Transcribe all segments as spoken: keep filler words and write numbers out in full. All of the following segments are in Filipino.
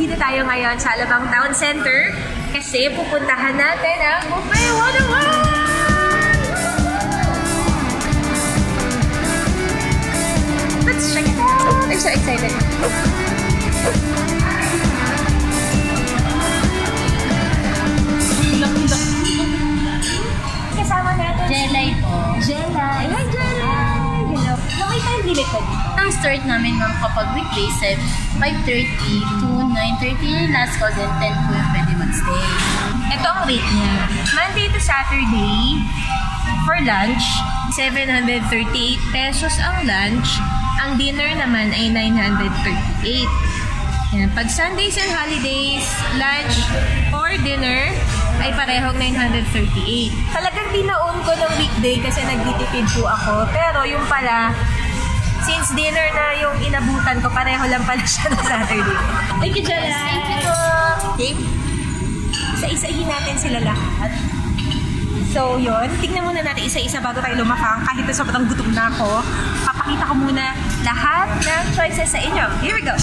nandito tayo ngayon sa Alabang Town Center kasi pupuntahan natin ang Buffet one oh one! Let's check it out! I'm so excited! Kasama natin Jelay po. Jelay! Hi, Jelay! Hello! No, may time limit pa dito. Ang start namin ma'am kapag weekdays ay five thirty to nine thirty last call, then ten po yung pwede mag-stay. Ito ang rate niya. Monday to Saturday, for lunch, seven hundred thirty-eight pesos ang lunch. Ang dinner naman ay nine hundred thirty-eight. Yan. Pag Sundays and holidays, lunch or dinner ay parehong nine hundred thirty-eight. Talagang dinaon ko ng weekday kasi nagtitipid po ako. Pero yung pala, since dinner na yung inabutan ko, pareho lang pala siya na Saturday. Thank you, Jelay! Thank you po! Okay. Isa-isahin natin sila lahat. So, yun. Tingnan muna natin isa-isa bago tayo lumakang. Kahit na sobrang gutom na ako, papakita ko muna lahat ng choices sa inyo. Here we go!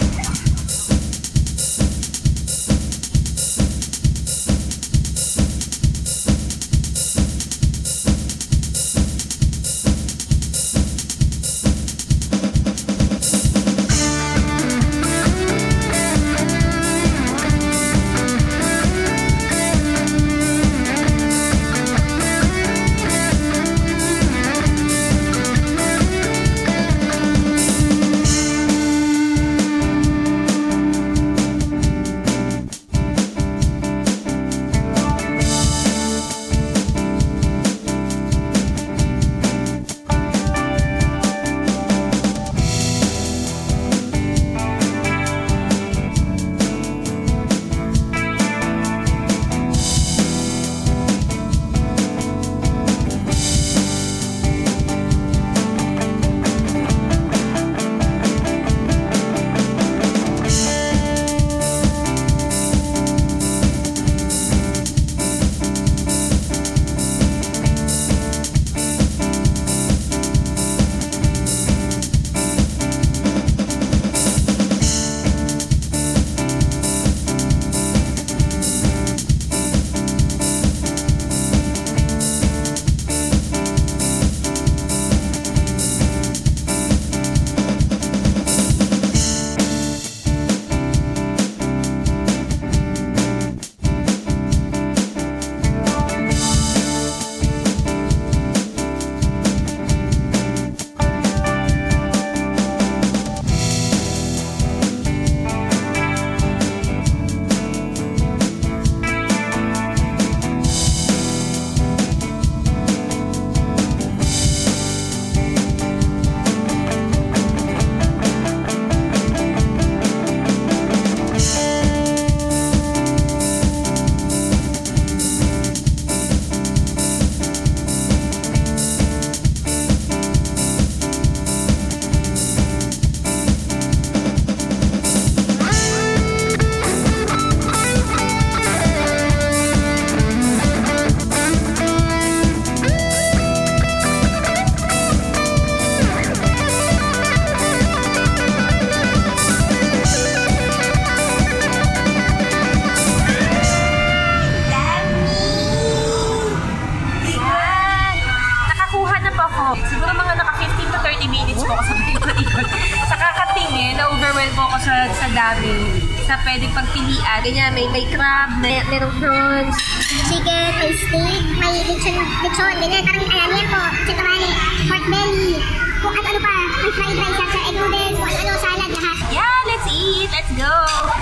Siguro mga naka fifteen to thirty minutes po ako sa paikot-ikot. Sa kakatingin, na-overwhelm po ako sa, sa dami. Sa pwedeng pagpilian. Ganyan, may, may crab, may, merong prawns, chicken, may steak, may lechon, lechon, ganyan, parang alam yan po, chitamani, pork belly, kung at ano pa, may fried rice, sa egg noodles, kung ano, salad, lahat. Yeah, let's eat! Let's go!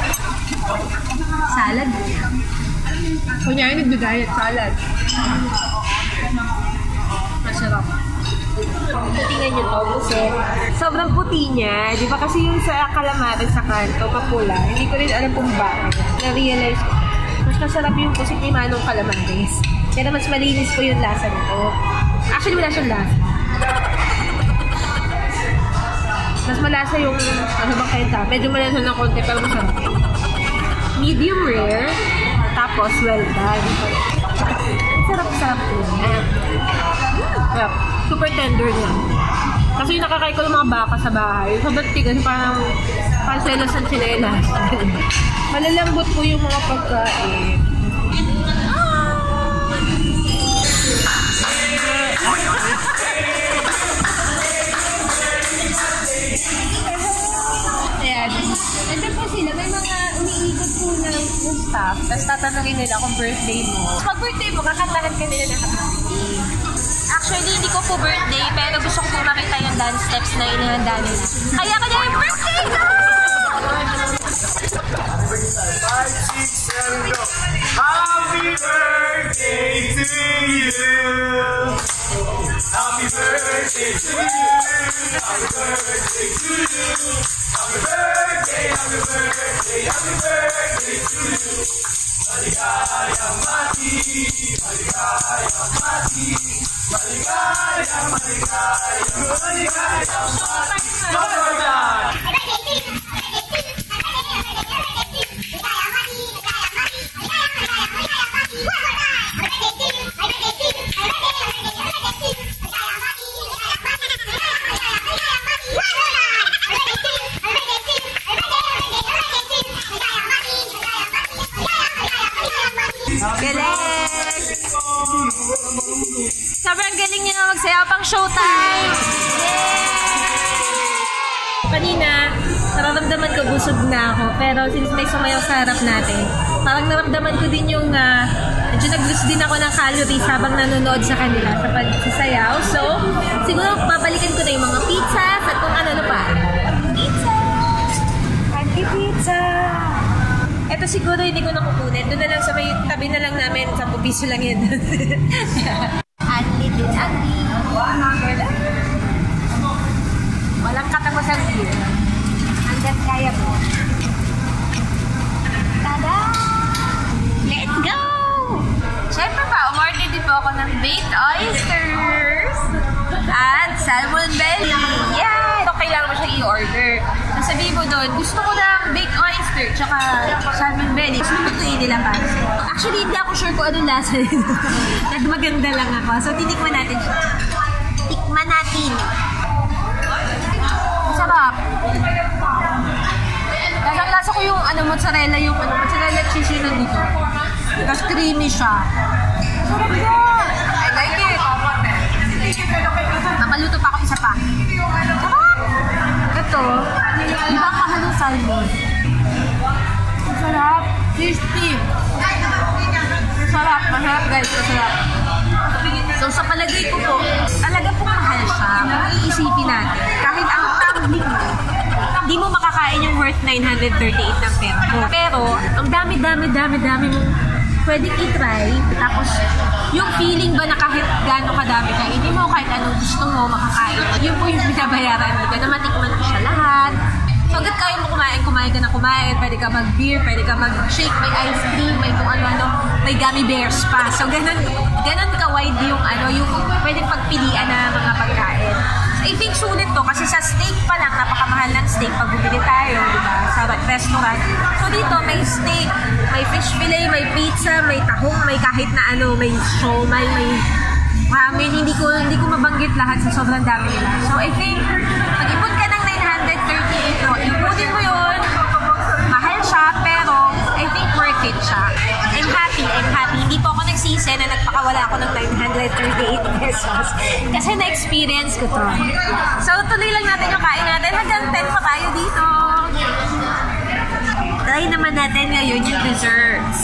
Salad. Kunyari, nagda-diet salad. Masarap. Tingnan nyo to, kasi sobrang puti niya. Di ba kasi yung sa calamari sa kanto, papula. Hindi ko rin alam kung bakit. Na-realize ko. Mas masarap yung pusit ni Manong calamares. Pero mas malinis po yung lasa nito. Actually, wala siyang lasa. Mas malasa yung, ano bang kaya? Medyo malasa ng konti, pero masarap. Medium rare, tapos well done. Sarap-sarap po niya. Sarap. Super tender niya. Kasi yung nakakain ko ng mga baka sa bahay, sobrang tigas, parang Panselos ang chinelas. Malalambot po yung mga pagkain. Ayan. Ito po sila. May mga umiikot po ng staff. Tapos tatanungin nila kung birthday mo. Pag birthday mo, kakantahan ka nila ng happy birthday. Actually, hindi ko po birthday, pero gusto ko po makita yung dance steps na inihanda nila. Kaya kanya yung birthday ko! five, six, seven, go! Happy birthday to you! Happy birthday to you! Happy birthday to you! Happy birthday, happy birthday, happy birthday to you! Maligaya mati, maligaya mati, maligaya, maligaya, maligaya mati. Galing! Sobrang galing niya na magsayaw pang showtime! Yay! Kanina, nararamdaman ko busog na ako. Pero since may sumayaw sa harap natin, parang naramdaman ko din yung uh, medyo nag-lose din ako ng calories habang nanonood sa kanila sa pagsasayaw. So, siguro babalikan ko na yung mga pizza at kung ano-ano pa. Pizza! Anti-pizza! Ito siguro hindi ko nakukunin. Doon na lang sa may tabi na lang namin. Sampu piso lang yun. Anli din. Anli. Walang katapusan yun. Hanggat kaya mo. Tada! Let's go! Siyempre pa, umorder din po ako ng baked oysters at salmon belly. Yeah! Ito kailangan mo siya i-order. Sabihin mo doon, gusto ko ng baked oyster tsaka salmon belly. Gusto lutuin nila pa. Actually, hindi ako sure kung anong lasa nito. Nagmaganda lang ako. So, tinikman natin siya. Tikman natin. Sarap. Lasang lasa ko yung ano, mozzarella, yung ano, mozzarella cheese yun nandito. Tapos creamy siya. Sarap yun! I like it. Makaluto pa ako isa pa. Sarap! Ito, di ba mahal ng salmon? Sarap. Tasty. Sarap. Masarap guys. Masarap. So sa palagay ko po, talaga po mahal siya. Kung iisipin natin, kahit ang tabli mo, hindi mo makakain yung worth nine hundred thirty-eight ng pera mo. Pero, ang dami-dami-dami-dami mong pwedeng i-try. Tapos, yung feeling ba na kahit gano'ng kadami ka, hindi mo kahit anong gusto mo makakain. Yun po yung binabayaran mo. Na matikman mo siya lahat. So, agad kaya mo kumain, kumain ka na kumain. Pwede ka mag-beer, pwede ka mag-shake, may ice cream, may kung ano-ano, may gummy bears pa. So, ganun, ganun ka-wide yung ano, yung pwedeng pagpilian na mga pagkain. So, I think sulit to kasi sa steak pa lang, napakamahal ng steak pag bumili tayo, di ba, sa restaurant. So, dito may steak, may fish fillet, may pizza, may tahong, may kahit na ano, may siomai, may ramen. Hindi ko, hindi ko mabanggit lahat sa sobrang dami nila. So, I think, pag-ipon ka ng nine hundred thirty-eight, no, ipunin mo yun, mahal siya, pero I think worth it siya. I'm happy, I'm happy. Hindi po ako nagsisi na nagpakawala ako ng nine hundred thirty-eight pesos. Kasi na-experience ko to. So, tuloy lang natin yung kain natin. Hanggang ten pa tayo dito. Try naman natin ngayon yung desserts.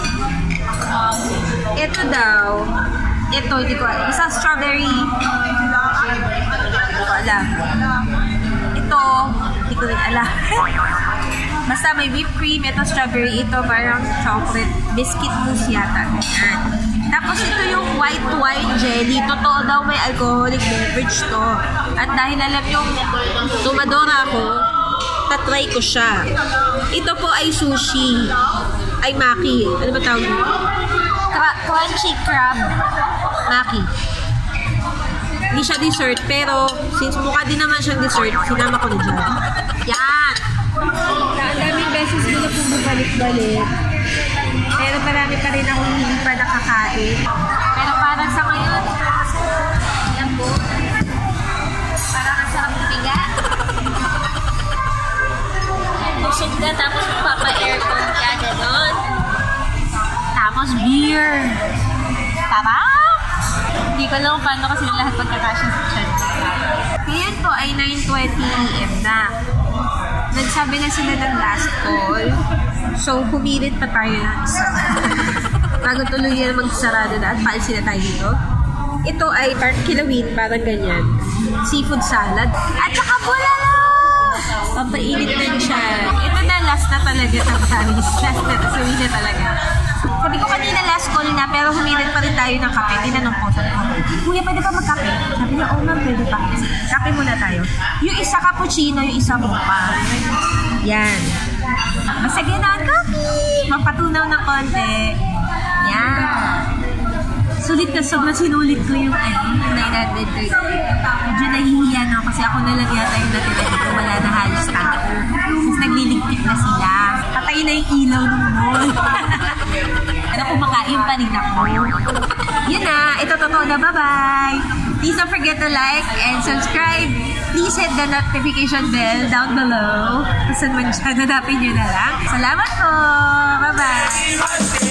Ito daw. Ito, hindi ko alam. Isang strawberry. Hindi ko alam. Ito, hindi ko rin alam. Basta may whipped cream. Ito strawberry. Ito parang chocolate. Biscuit mousse yata. Ganyan. Tapos ito yung white wine jelly. Totoo daw may alcoholic beverage to. At dahil alam yung tumadora ako, tatry ko siya. Ito po ay sushi. Ay maki. Ano ba tawag dito? Crunchy crab maki. Hindi siya dessert, pero since mukha din naman siyang dessert, sinama ko na dyan. Yan! Ang daming beses ko na pong bumalik-balik. Pero marami pa rin akong hindi pa nakakain. Pero parang sa ngayon, yan po. Parang ang sarap ng biga. ka, tapos magpapa-aircon ka, gano'n. Tapos beer. Tara! Hindi ko lang paano kasi lahat magkakasya sa chan. Ngayon po ay nine twenty a m na. Nagsabi na sila ng last call. So, pumilit pa tayo ng isa. Bago tuloy na magsarado na at paalis na tayo dito. Ito ay parang kilawin, parang ganyan. Seafood salad. At saka bulalo! Pampainit na siya. Ito na, last na talaga ng Paris. Last na, sabi na talaga. Sabi ko kanina last call na, pero humirit pa rin tayo ng kape. Tinanong ko, sabi ko, Kuya, pwede pa magkape? Sabi niya, oh ma'am, pwede pa. Kape muna tayo. Yung isa cappuccino, yung isa mocha. Yan. Masagyan na ang coffee! Mapatunaw ng konti. Yan. Sulit na sobrang sinulit ko yung ano, yung nine hundred thirty. Medyo nahihiya na kasi ako na lang yata yung natira dito. Wala na halos tao. Tapos nagliligpit na sila. Patay na yung ilaw ng mall. Ano, kumakain pa rin ako. Yun na, ito totoo na. Bye-bye! Please don't forget to like and subscribe. Please hit the notification bell down below. Kung saan man siya, nanapin nyo na lang. Salamat po! Bye-bye!